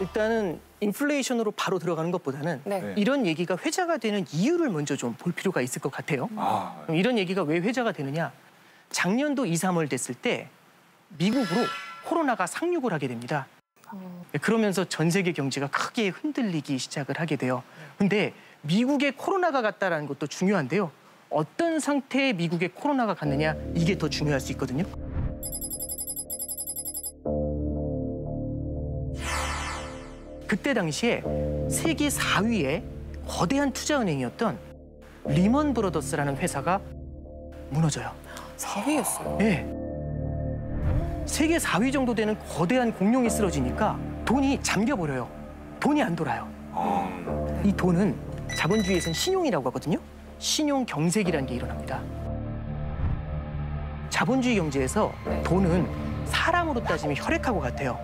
일단은 인플레이션으로 바로 들어가는 것보다는 네. 이런 얘기가 회자가 되는 이유를 먼저 좀 볼 필요가 있을 것 같아요. 그럼 이런 얘기가 왜 회자가 되느냐? 작년도 2, 3월 됐을 때 미국으로 코로나가 상륙을 하게 됩니다. 그러면서 전 세계 경제가 크게 흔들리기 시작을 하게 돼요. 근데 미국에 코로나가 갔다라는 것도 중요한데요. 어떤 상태에 미국에 코로나가 갔느냐, 이게 더 중요할 수 있거든요. 그때 당시에 세계 4위의 거대한 투자은행이었던 리먼 브러더스라는 회사가 무너져요. 4위였어요? 네. 세계 4위 정도 되는 거대한 공룡이 쓰러지니까 돈이 잠겨버려요. 돈이 안 돌아요. 이 돈은 자본주의에서는 신용이라고 하거든요. 신용 경색이라는 게 일어납니다. 자본주의 경제에서 돈은 사람으로 따지면 혈액하고 같아요.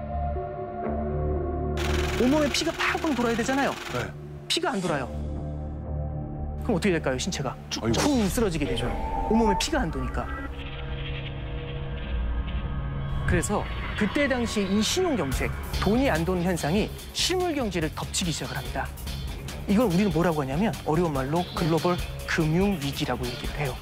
온몸에 피가 팍팍 돌아야 되잖아요. 네. 피가 안 돌아요. 그럼 어떻게 될까요, 신체가? 아이고. 쿵 쓰러지게 되죠. 온몸에 피가 안 도니까. 그래서 그때 당시 이 신용 경색, 돈이 안 도는 현상이 실물 경제를 덮치기 시작을 합니다. 이걸 우리는 뭐라고 하냐면 어려운 말로 글로벌 금융 위기라고 얘기를 해요.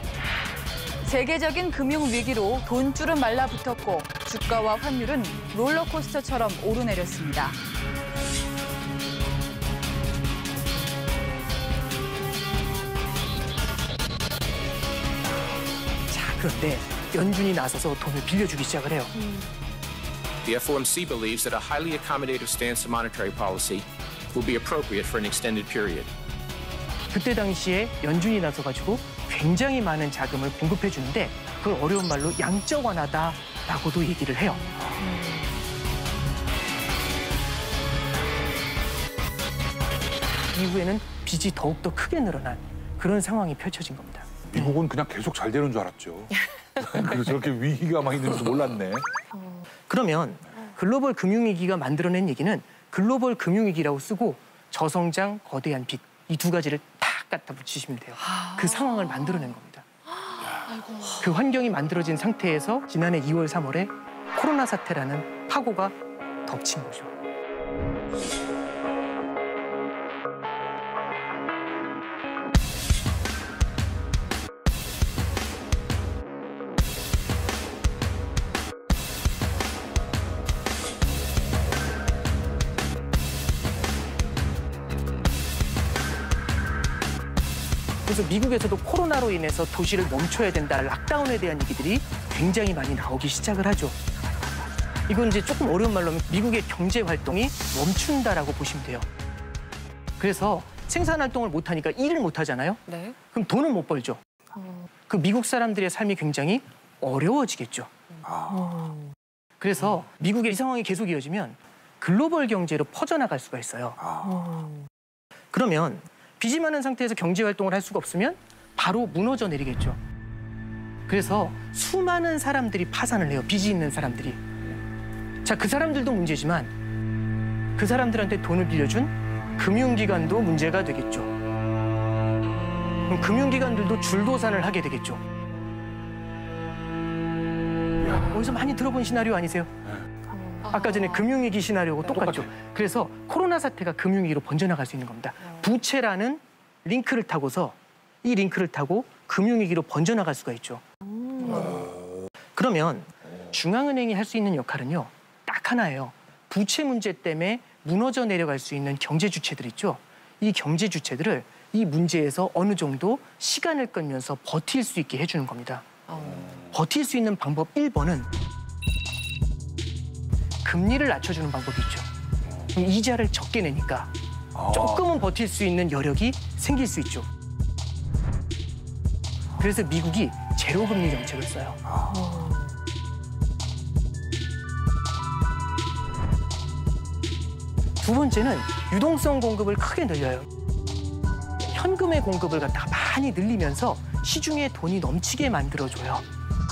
세계적인 금융 위기로 돈줄은 말라붙었고 주가와 환율은 롤러코스터처럼 오르내렸습니다. 자, 그런데 연준이 나서서 돈을 빌려주기 시작을 해요. The FOMC believes that a highly accommodative stance to monetary policy will be appropriate for an extended period. 그때 당시에 연준이 나서가지고 굉장히 많은 자금을 공급해 주는데 그걸 어려운 말로 양적 완화다라고도 얘기를 해요. 이후에는 빚이 더욱더 크게 늘어난 그런 상황이 펼쳐진 겁니다. 미국은 그냥 계속 잘 되는 줄 알았죠. 그래서 저렇게 위기가 많이 있는 줄 몰랐네. 그러면 글로벌 금융위기가 만들어낸 얘기는 글로벌 금융위기라고 쓰고 저성장, 거대한 빚, 이 두 가지를 딱 갖다 붙이시면 돼요. 그 상황을 만들어낸 겁니다. 그 환경이 만들어진 상태에서 지난해 2월, 3월에 코로나 사태라는 파고가 덮친 거죠. 그래서 미국에서도 코로나로 인해서 도시를 멈춰야 된다, 락다운에 대한 얘기들이 굉장히 많이 나오기 시작을 하죠. 이건 이제 조금 어려운 말로 하면 미국의 경제 활동이 멈춘다라고 보시면 돼요. 그래서 생산 활동을 못 하니까 일을 못 하잖아요. 네. 그럼 돈을 못 벌죠. 그 미국 사람들의 삶이 굉장히 어려워지겠죠. 그래서 미국의 이 상황이 계속 이어지면 글로벌 경제로 퍼져나갈 수가 있어요. 그러면 빚이 많은 상태에서 경제 활동을 할 수가 없으면 바로 무너져 내리겠죠. 그래서 수많은 사람들이 파산을 해요. 빚이 있는 사람들이. 자, 그 사람들도 문제지만 그 사람들한테 돈을 빌려준 금융기관도 문제가 되겠죠. 그럼 금융기관들도 줄도산을 하게 되겠죠. 어디서 많이 들어본 시나리오 아니세요? 아까 전에 금융위기 시나리오하고 똑같죠. 그래서 코로나 사태가 금융위기로 번져나갈 수 있는 겁니다. 부채라는 링크를 타고서 이 링크를 타고 금융위기로 번져나갈 수가 있죠. 그러면 중앙은행이 할 수 있는 역할은요, 딱 하나예요. 부채 문제 때문에 무너져 내려갈 수 있는 경제 주체들 있죠. 이 경제 주체들을 이 문제에서 어느 정도 시간을 끌면서 버틸 수 있게 해주는 겁니다. 버틸 수 있는 방법 1번은 금리를 낮춰주는 방법이 있죠. 그럼 이자를 적게 내니까 조금은 버틸 수 있는 여력이 생길 수 있죠. 그래서 미국이 제로금리 정책을 써요. 두 번째는 유동성 공급을 크게 늘려요. 현금의 공급을 갖다가 많이 늘리면서 시중에 돈이 넘치게 만들어줘요.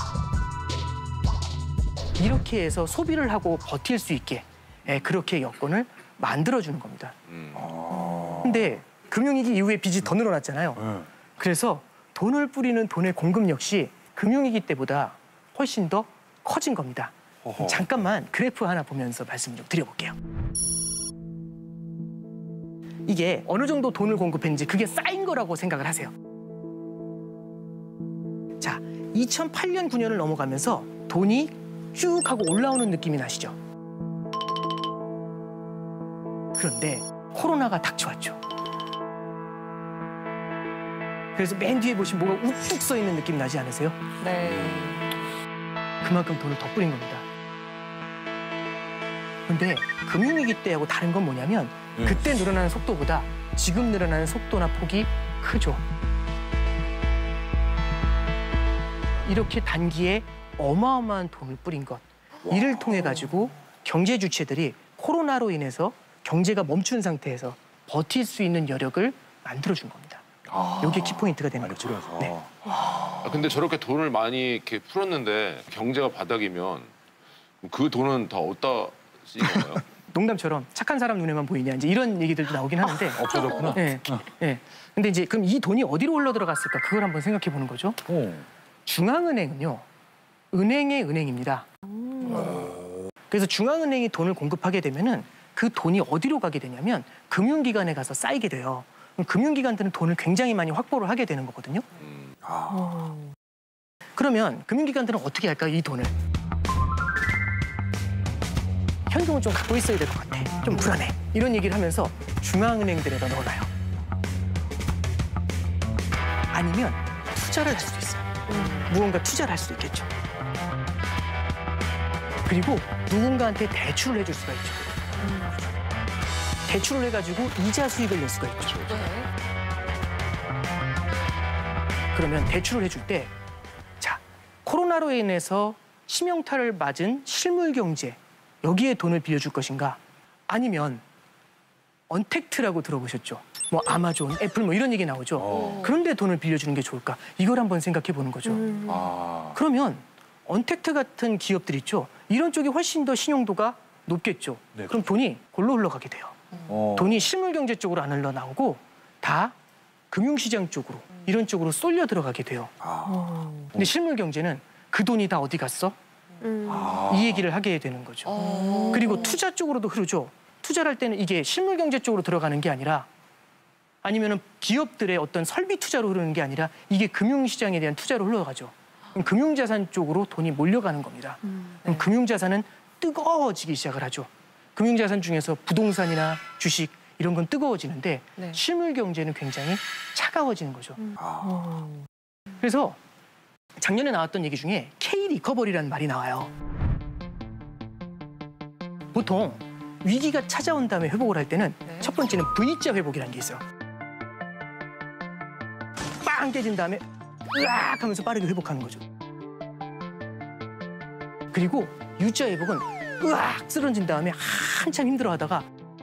이렇게 해서 소비를 하고 버틸 수 있게 그렇게 여건을 만들어주는 겁니다. 근데 금융위기 이후에 빚이 더 늘어났잖아요. 그래서 돈을 뿌리는 돈의 공급 역시 금융위기 때보다 훨씬 더 커진 겁니다. 잠깐만 그래프 하나 보면서 말씀 좀 드려볼게요. 이게 어느 정도 돈을 공급했는지 그게 쌓인 거라고 생각을 하세요. 자, 2008년, 9년을 넘어가면서 돈이 쭉 하고 올라오는 느낌이 나시죠? 그런데 코로나가 닥쳐왔죠. 그래서 맨 뒤에 보시면 뭐가 우뚝 서 있는 느낌 나지 않으세요? 네. 그만큼 돈을 더 뿌린 겁니다. 근데 금융위기 때하고 다른 건 뭐냐면 그때 늘어나는 속도보다 지금 늘어나는 속도나 폭이 크죠. 이렇게 단기에 어마어마한 돈을 뿌린 것. 이를 통해 가지고 경제 주체들이 코로나로 인해서 경제가 멈춘 상태에서 버틸 수 있는 여력을 만들어준 겁니다. 이게 키포인트가 되는 거죠. 네. 근데 저렇게 돈을 많이 이렇게 풀었는데 경제가 바닥이면 그 돈은 다 어디다 쓰인 건가요? 농담처럼 착한 사람 눈에만 보이냐 이제 이런 얘기들도 나오긴 하는데 없어졌구나. 네. 네. 근데 이제 그럼 이 돈이 어디로 흘러 들어갔을까 그걸 한번 생각해 보는 거죠. 중앙은행은요, 은행의 은행입니다. 그래서 중앙은행이 돈을 공급하게 되면은 그 돈이 어디로 가게 되냐면 금융기관에 가서 쌓이게 돼요. 그럼 금융기관들은 돈을 굉장히 많이 확보를 하게 되는 거거든요. 그러면 금융기관들은 어떻게 할까요, 이 돈을? 현금을 좀 갖고 있어야 될 것 같아. 좀 불안해. 이런 얘기를 하면서 중앙은행들에다 넣어놔요. 아니면 투자를 할 수도 있어요. 무언가 투자를 할 수도 있겠죠. 그리고 누군가한테 대출을 해줄 수가 있죠. 대출을 해가지고 이자 수익을 낼 수가 있죠. 그러면 대출을 해줄 때, 자, 코로나로 인해서 심영타를 맞은 실물 경제, 여기에 돈을 빌려줄 것인가? 아니면 언택트라고 들어보셨죠? 뭐 아마존, 애플 뭐 이런 얘기 나오죠. 그런데 돈을 빌려주는 게 좋을까? 이걸 한번 생각해 보는 거죠. 그러면 언택트 같은 기업들 있죠? 이런 쪽이 훨씬 더 신용도가 높겠죠. 네, 그럼 돈이 골로 흘러가게 돼요. 돈이 실물 경제 쪽으로 안 흘러나오고 다 금융시장 쪽으로 이런 쪽으로 쏠려 들어가게 돼요. 근데 실물 경제는 그 돈이 다 어디 갔어? 이 얘기를 하게 되는 거죠. 그리고 투자 쪽으로도 흐르죠. 투자를 할 때는 이게 실물 경제 쪽으로 들어가는 게 아니라 아니면은 기업들의 어떤 설비 투자로 흐르는 게 아니라 이게 금융시장에 대한 투자로 흘러가죠. 그럼 금융자산 쪽으로 돈이 몰려가는 겁니다. 그럼 금융자산은 뜨거워지기 시작을 하죠. 금융자산 중에서 부동산이나 주식 이런 건 뜨거워지는데 실물 경제는 굉장히 차가워지는 거죠. 그래서 작년에 나왔던 얘기 중에 K-리커버리라는 말이 나와요. 보통 위기가 찾아온 다음에 회복을 할 때는 첫 번째는 V자 회복이라는 게 있어요. 빵 깨진 다음에 으악 하면서 빠르게 회복하는 거죠. 그리고 U자 회복은 으악 쓰러진 다음에 한참 힘들어하다가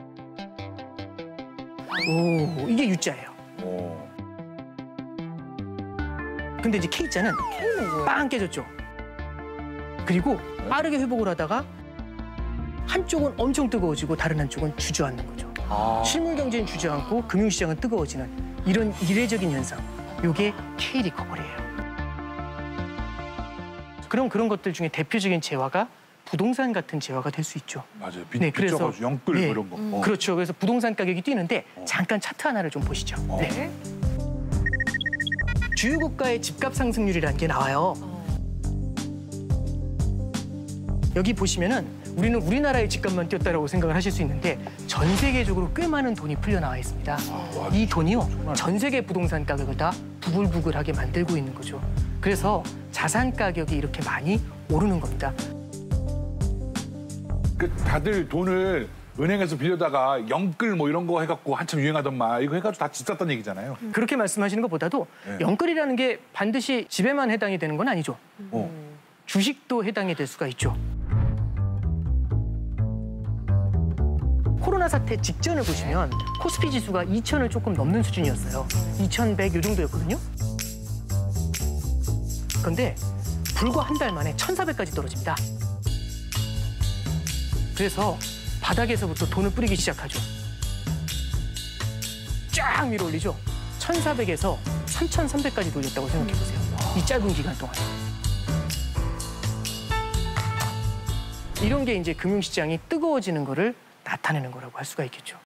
오 이게 U자예요. 근데 이제 K자는 빵 깨졌죠. 그리고 빠르게 회복을 하다가 한쪽은 엄청 뜨거워지고 다른 한쪽은 주저앉는 거죠. 실물 경제는 주저앉고 금융시장은 뜨거워지는 이런 이례적인 현상. 이게 K-리커버리예요. 그럼 그런 것들 중에 대표적인 재화가 부동산 같은 재화가 될 수 있죠. 맞아요. 네, 그래서 영끌 뭐 이런 거. 그렇죠. 그래서 부동산 가격이 뛰는데 잠깐 차트 하나를 좀 보시죠. 네. 주요 국가의 집값 상승률이라는 게 나와요. 여기 보시면은 우리는 우리나라의 집값만 뛰었다라고 생각을 하실 수 있는데 전 세계적으로 꽤 많은 돈이 풀려 나와 있습니다. 이 돈이요, 전 세계 부동산 가격을 다 부글부글하게 만들고 있는 거죠. 그래서 자산 가격이 이렇게 많이 오르는 겁니다. 그 다들 돈을 은행에서 빌려다가 영끌 뭐 이런 거 해갖고 한참 유행하던 말 이거 해가지고 다 지쌌다는 얘기잖아요. 그렇게 말씀하시는 것보다도 영끌이라는 게 반드시 집에만 해당이 되는 건 아니죠. 주식도 해당이 될 수가 있죠. 코로나 사태 직전을 보시면 코스피 지수가 2,000을 조금 넘는 수준이었어요. 2,100 이 정도였거든요. 그런데 불과 한 달 만에 1,400까지 떨어집니다. 그래서 바닥에서부터 돈을 뿌리기 시작하죠. 쫙 밀어 올리죠. 1,400에서 3,300까지 돌렸다고 생각해 보세요. 이 짧은 기간 동안. 이런 게 이제 금융시장이 뜨거워지는 거를 나타내는 거라고 할 수가 있겠죠.